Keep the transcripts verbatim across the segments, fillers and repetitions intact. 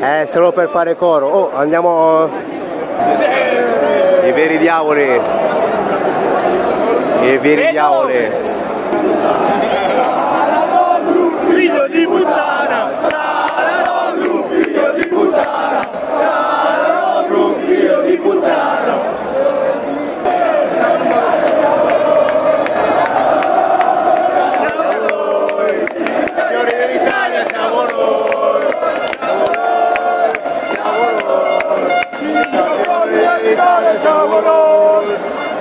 Eh, solo per fare coro. Oh, andiamo... I veri diavoli. I veri diavoli. Figlio di puttana! Ciao, figlio di puttana! Ciao, figlio di puttana! Siamo noi!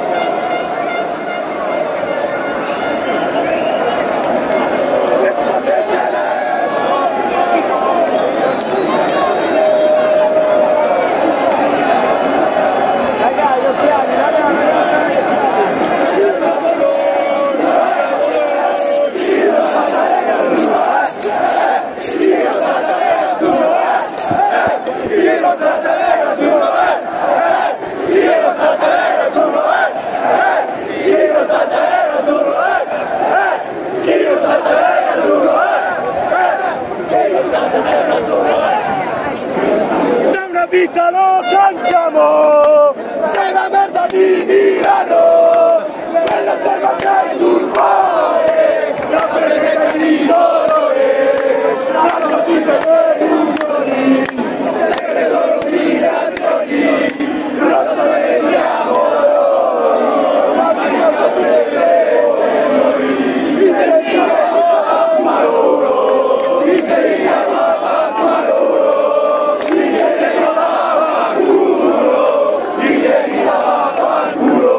Da una vita lo cantiamo, sei la merda di Milano, nella selva che hai sul cuore, la presenza di dolore, la tua vita è illusioni, sempre solo umiliazioni, lo sappiamo noi, ma di cosa siamo noi, mi dedichiamo a loro, mi dedichiamo a loro, mi dedichiamo a culo, mi dedichiamo a culo.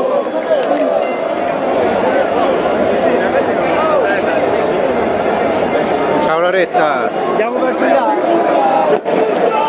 Ciao Loretta! Andiamo verso gli altri.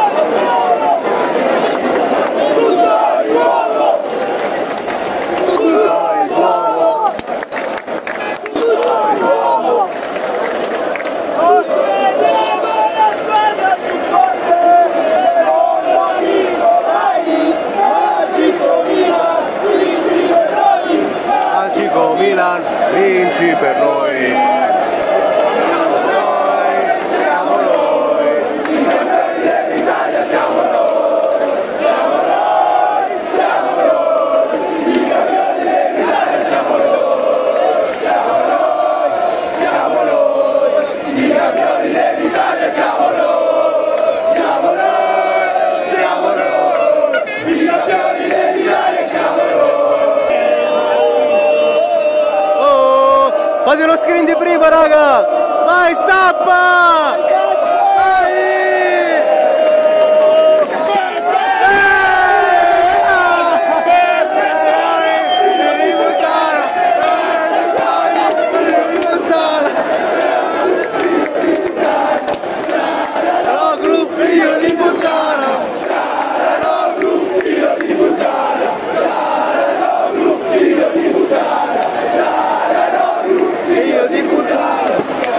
Magico Milan, vinci per noi! Fate lo screen di prima, raga! Vai, stappa! Vai! Figlio di puttana! Figlio di puttana! Figlio di puttana! Figlio di puttana!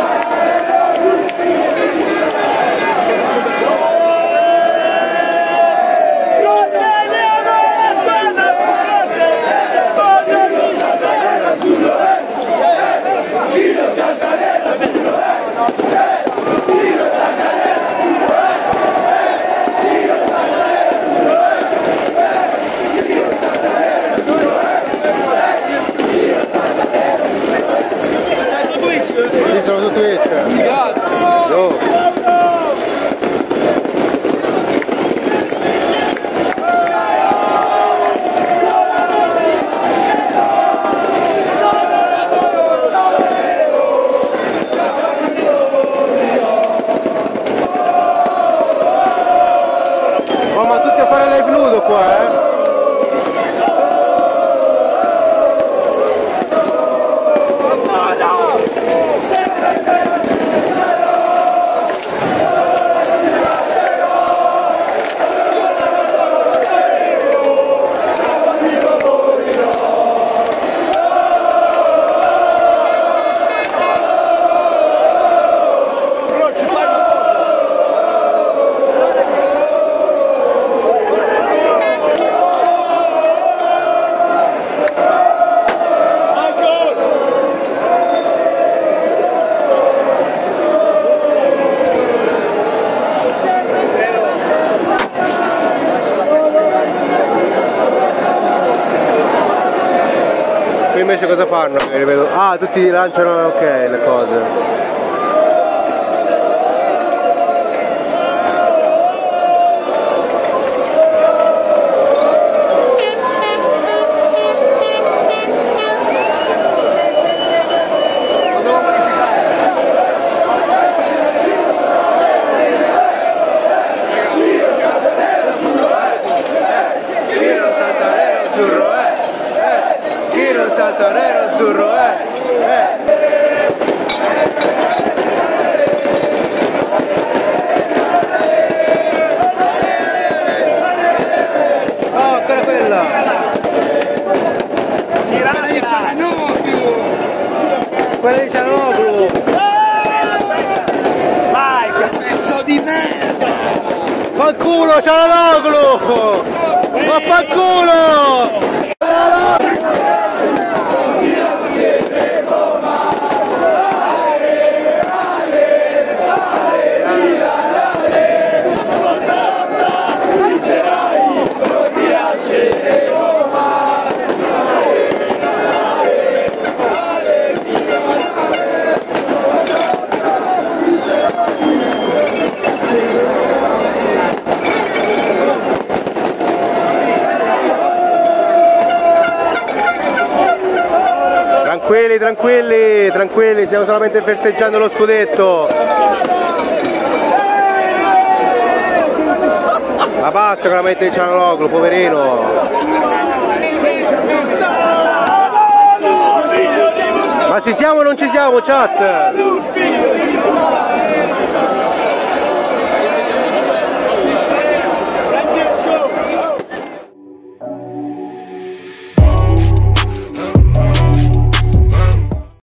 Sì, sono su Twitch. Yo. Oh, ma tutti a fare live nudo qua, eh? Sempre invece cosa fanno? Ah, tutti lanciano, ok, le cose. Nero azzurro, eh! eh. Oh, ancora quella! Quella di Cianoglu! Vai, che pezzo di merda! Fanculo Cianoglu! Ma fanculo! Tranquilli, tranquilli, tranquilli, stiamo solamente festeggiando lo scudetto. Ma basta con la mette di Cianoglu, poverino. Ma ci siamo o non ci siamo, chat?